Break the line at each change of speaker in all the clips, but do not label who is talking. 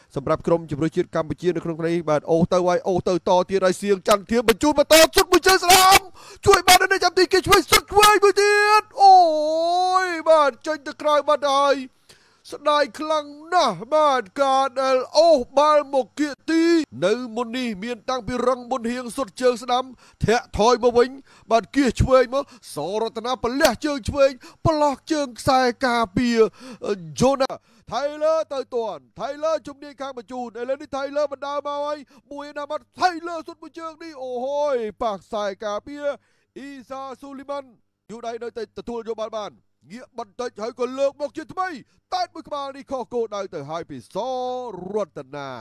សម្រាប់ក្រុមជម្រើសជាតិកម្ពុជានៅក្នុងនេះបាទអូទៅហើយអូទៅតទៀតហើយសៀងច័ន្ទធាបញ្ជូនបន្តសុតមួយជើងស្ដាំជួយបាននៅចាំទីគេជួយសុតជួយមួយទៀតអូយបាទចេញទៅក្រោយបាត់ហើយស្ដាយខ្លាំងណាស់បាទការដែលអូសបាល់មកគៀកទីនៅមុននេះមានតាំងពីរឹងមុនហៀងសុតជើងស្ដាំធាក់ថយមកវិញបាទគៀសឆ្វេងមកសរតនាប្រលះជើងឆ្វេងប្រឡោះជើងខ្សែការពារយូណាថៃលើទៅទាន់ថៃលើជំនាញខាងបញ្ជូនឥឡូវនេះថៃលើបណ្ដាលមកហើយមួយណាមកថៃលើសុតមួយជើងនេះអូហយប៉ះខ្សែការពារអ៊ីសាស៊ូលីម៉ាន់យូដៃនៅតែទទួលយកបាល់បានងាកបន្តិចហើយក៏លើកមកជាថ្មីតែមួយក្បាលនេះខុសគោលដៅទៅហើយពីសរតនា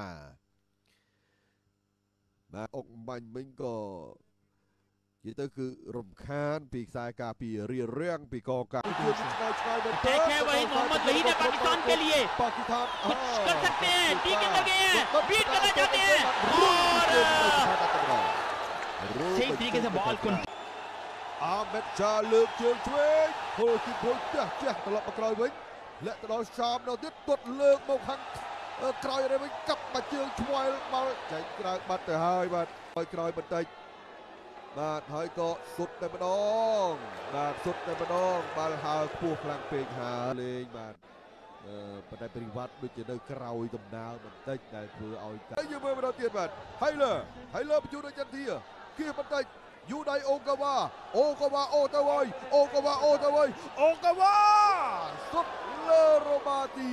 បាទអុកបាញ់មិញក៏និយាយទៅគឺរំខានពីខ្សែការពាររៀបរៀងពីកកាជួយឆ្ងាយមែនទេ
គេវ៉ៃម៉ាម៉ាត់វ៉ៃने पाकिस्तान के लिए
पाकिस्तान
कुछ कर सकते हैं ठीक है लगे हैं बीट करना चाहते हैं और सही तरीके से बॉल को
អាមេតចាលើកជើងឆ្វេងហូលគីពុយផ្ទះត្រឡប់មកក្រោយវិញលាក់ទៅដល់សាមដល់ទៀតទាត់លើកមកខាងក្រោយវិញកាប់បាច់ជើងឆ្វែលបាល់ចេញក្រៅបាត់ទៅហើយបាទក្រោយបន្តិចបាទហើយក៏សុតតែម្ដងបាទសុតតែម្ដងបាល់ហើរខ្ពស់ខ្លាំងពេកហើលេងបាទប៉ុន្តែព្រីវ៉ាត់ដូចជានៅក្រោយដំណើរបន្តិចដែលធ្វើឲ្យតែយើងមើលម្ដងទៀតបាទហើយលើបញ្ជូនដល់ចន្ទធាគៀសបន្តិចយូដៃអូកាវ៉ាអូទៅហើយអូកាវ៉ាសុតលើរ៉ូបាទី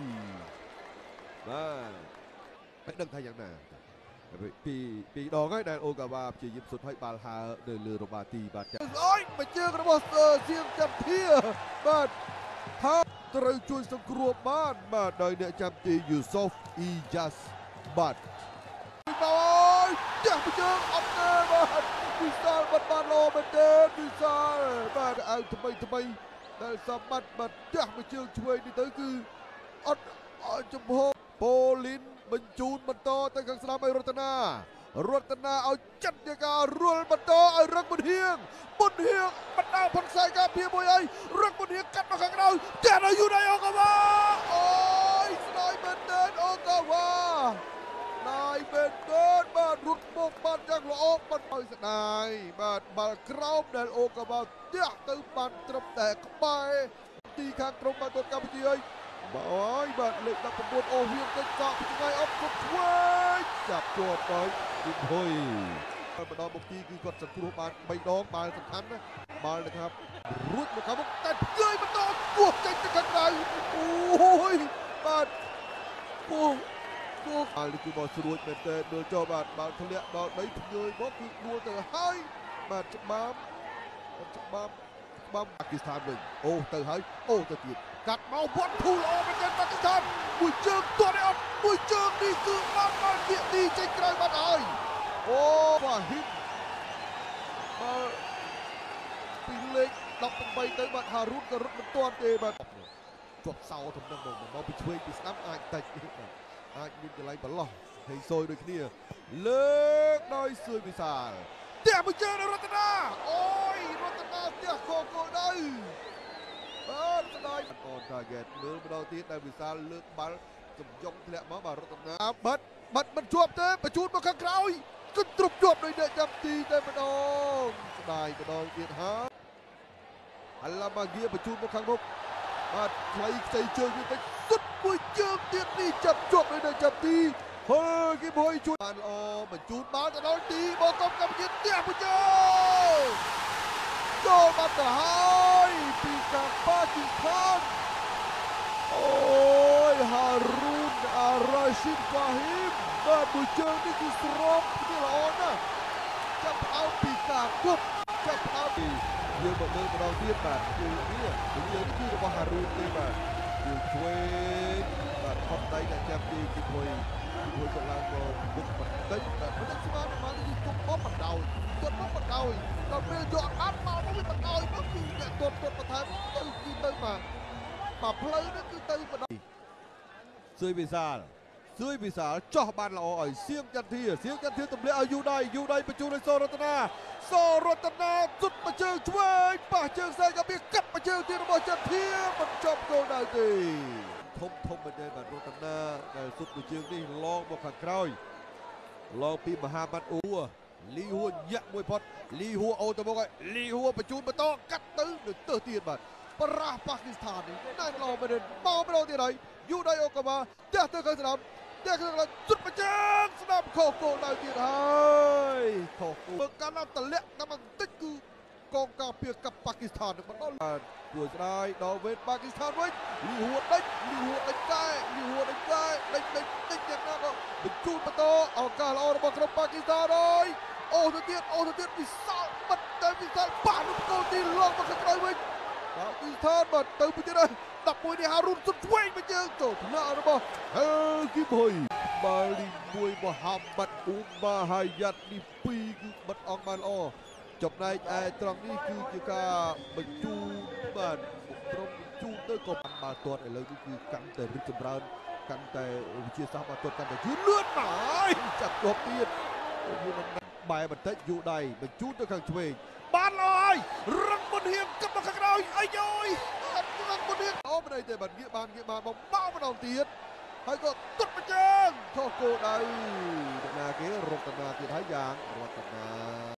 បាទមិនដឹងថាយ៉ាងណាពីដងហើយដែលអូកាវ៉ាព្យាយាមសុតឲ្យបាល់ហើរនៅលើរ៉ូបាទីបាទអូយមួយជើងរបស់សៀងចន្ទធាបាទហើត្រូវជួយសង្គ្រោះបានបាទដោយអ្នកចាំទីយូសូហ្វអ៊ីយ៉ាសបាទហើយចាស់មួយជើងអត់ទេបាទវិសាលបាត់បានលោមែនទេវិសាលបាទឲ្យថ្មីដែលសម្បត្តិបាទចាស់មួយជើងឆ្វេងនេះទៅគឺអត់ចំហប៉ូលីនបញ្ជូនបន្តទៅខាងស្ដាំឲ្យរតនាឲ្យចាត់យកការរុលបន្តឲ្យរឹកមុនហៀងបណ្ដាផុនខ្សែការពារមួយឲ្យរឹកមុនហៀងកាត់មកខាងក្រោយចាត់ឲ្យយូដៃអូកាវ៉ាអូយស្ដាយមែនទេអូកាវ៉ាណៃមែនទេបាទរត់មកបានយ៉ាងល្អបាត់ឲ្យស្ដាយបាទបាល់ក្រោមដែលអូកាវ៉ាទះទៅបានត្រឹមតែក្បែរទីខាងក្រុមបាល់ទាត់កម្ពុជាហើយបាទលេខ19អូហៀងទៅកក់ពីថ្ងៃអត់គប់ឆ្វេងចាប់ជាប់ទៅពីភុយម្ដងមកទីគឺគាត់សង្គ្រោះបាន3ដងបាល់សំខាន់ណាបាល់นะครับរួចមកខាងមុខតែផ្ទៃបន្តគោះចេញទៅខាងក្រៅអូយបាទគោះបាល់នេះគឺមកស្រួចមែនទែនមើលចុះបាទបាល់ធ្លាក់ដល់ដីផ្ញើមកគឺដួលទៅហើយបាទច្បាប់ប៉ាគីស្ថានវិញអូទៅហើយអូទៅទៀតកាត់មកវត្តធូលអូមែនទេប៉ាគីស្ថានមួយជើងទាត់ឲ្យអត់មួយជើងនេះគឺបានមកគៀកទីចេញក្រៅបាត់ហើយអូបាទហ៊ីមពីលេខ18ទៅបាទហារូនក៏រត់មិនទាន់ទេបាទជាប់សោធំនឹងមកពីឆ្វេងពីស្ដាំអាចតិចអាចមានកន្លែងប្រឡោះហើយសយដូចគ្នាលើកដោយសួយវិសាលផ្ទះមួយជើងរតនាអូយរតនាផ្ទះគោដៅបាទស្ដាយអនតាហ្គេតមើលម្ដងទៀតដែលវិសាលលើកបាល់សំយ៉ុងធ្លាក់មកបាទរតនាបាត់មិនជាប់ទេបញ្ជូនមកខាងក្រោយគឺទ្រុបជាប់ដោយអ្នកចាំទីតែម្ដងស្ដាយម្ដងទៀតហើយអាឡាម៉ាហ្គាបញ្ជូនមកខាងមុខបាទខ្លីខ្ចីជើងទៀតសុទ្ធមួយជើងទៀតនេះចាប់ជាប់ដោយអ្នកចាំទីហើយគេមួយជួយបានល្អបញ្ជូនបាល់ទៅដល់ទីមកកំកម្ពុជាផ្ទះមួយជើងចូលបាត់ទៅហើយពីខាងប៉ាគីស្ថានអូយហារូនអារ៉ាស៊ីនហ្វាហ៊ីមបាទមួយជើងនេះគឺស្រោបគ្នាល្អណាស់ចាប់ផ្ដើមពីការគប់ចាប់ផ្ដើមពីយើងមកមើលម្ដងទៀតបាទគឺនេះគឺរបស់ហារូនទេបាទគឺឆ្វេងបាទខំដៃអ្នកចាំទីគឺមួយក៏ឡើងមកមុខបន្តិចតែមិនស្មានមកទីគប់មកបណ្ដោយគាត់មកបណ្ដោយដល់ពេលយកអត់មកនោះវាបណ្ដោយមកគឺអ្នកទាត់បន្ថែមទៅគឺទៅបាទផ្លូវនេះគឺទៅបណ្ដោយសួយវិសាលចោះបានល្អឲ្យសៀងចន្ទធាទម្លាក់ឲ្យយូដៃបញ្ជូនឲ្យសរតនាសុតមកជើងឆ្វេងប៉ះជើងស្អែកក៏មានកាត់មកជើងទៀតរបស់ចន្ទធាបញ្ចប់គោលដៅទេថធំមែនទេបាទរតនាដែលសុទ្ធមួយជើងនេះឡងមកខាងក្រោយឡងពីមហាម៉ាត់អ៊ូលីហួរញាក់មួយផុតលីហួរអូទៅមកហើយលីហួរបញ្ជូនបន្តកាត់ទៅនឹងទើសទៀតបាទប្រាស់ប៉ាគីស្ថាននេះណែឡងមែនទេបោម្ដងទៀតហើយយូដៃអូកាម៉ាទះទៅខាងស្ដាំទះខាងស្ដាំសុទ្ធបញ្ចាំងស្ដាំខុសគោលដៅទៀតហើយខុសគោលមើលកាន់តែតម្លាក់តែបន្តិចគឺកងការពារកັບប៉ាគីស្ថាននឹងបន្តបាទគួរស្ដាយដល់វេតប៉ាគីស្ថានវិញលីហួរដេញលីហួរដេញតែលីហួរដេញតែដេញយ៉ាងណាក៏បញ្ជូនបន្តឱកាសល្អរបស់ក្រុមប៉ាគីស្ថានហើយអូទៅទៀតវិសាលបាត់តែវិសាលប៉ះនឹងគោលទីឡងមកខាងក្រោយវិញប៉ាគីស្ថានបាទទៅពីទៀតហើយ11នេះហារូនសុទ្ធឆ្វេងមកយើងទៅថ្នាក់របស់ហេគីបុយបាល់ទី1មហាម៉ាត់អ៊ូម៉ាហាយ៉ាត់ទី2គឺបាត់អង្បានល្អចំណែកឯត្រង់នេះគឺជាការបញ្ជូនបាទក្រុមបញ្ជូនទៅក៏បាល់ទាត់ឥឡូវនេះគឺកាន់តែរីកចម្រើនកាន់តែវិជាសាស្ត្របាល់ទាត់កាន់តែយឺនលឿនមកហើយចាប់ជាប់ទៀតយូរបែរបន្តិចយូដៃបញ្ជូនទៅខាងឆ្វេងបានហើយរឹងមុនហៀងគិតមកខាងក្រោយអាយយអត់រឹងមុនហៀងអូមិនអីទេបាទងាកបានបងបោម្ដងទៀតហើយក៏ទុតបញ្ចាំងខុសគោលដៅរតនាគេរតនាទៀតហើយយ៉ាងរតនា